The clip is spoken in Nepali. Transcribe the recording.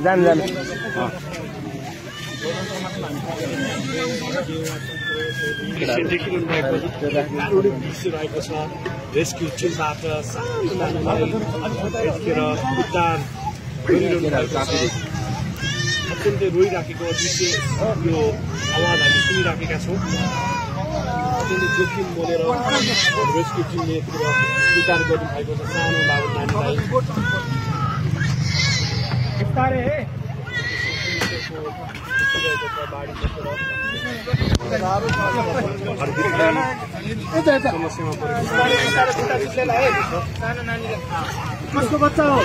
जानु जानु रहेको छ रेस्क्यु टिमबाट सानो नानीलाई यतिखेर उद्धार गरिरहनु भएको छ। अत्यन्तै रोइराखेको दृश्य यो आवाज हामी सुनिराखेका छौँ। अत्यन्तै जोखिम बोलेर रेस्क्यु टिमले उद्धार गर्नु भएको छ सानो बाबु नानीलाई। कसको बच्चा हो?